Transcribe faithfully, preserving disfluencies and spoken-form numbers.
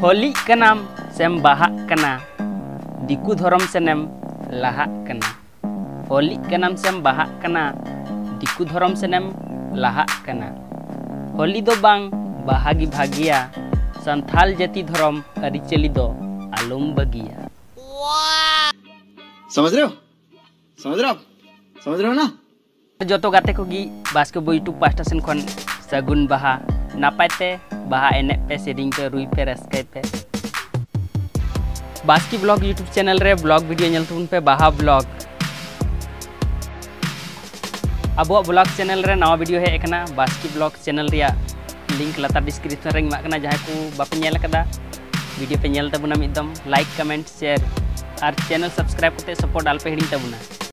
Holi कनाम same बाहा कना दिकु धर्म सेनेम लाहा कना। होली कनाम सेम बाहा कना दिकु धर्म सेनेम लाहा कना। होली दो बांग बाहागी भागिया संथाल जाति धर्म अरिचली दो आलम बगिया। समझ रहे हो समझ रहे हो समझ रहे हो ना। जोतो गाते को गी बास्केटबॉल यूट्यूब पास्टा सेन खन सगुन बाहा नापायते बाहा एने पे सेडिंग पे रुई पे रस्के पे बास्की ब्लॉग यूट्यूब चैनल रे ब्लॉग वीडियो नेल तुन पे बाहा ब्लॉग अब ब्लॉग चैनल रे नवा वीडियो है एकना बास्की ब्लॉग चैनल रिया लिंक लता डिस्क्रिप्शन रे मा कना जहां को बापे नेल कदा वीडियो पे नेल तबुना मिदम लाइक कमेंट शेयर और चैनल सब्सक्राइब करते सपोर्ट आल पे हिडिंग तबुना।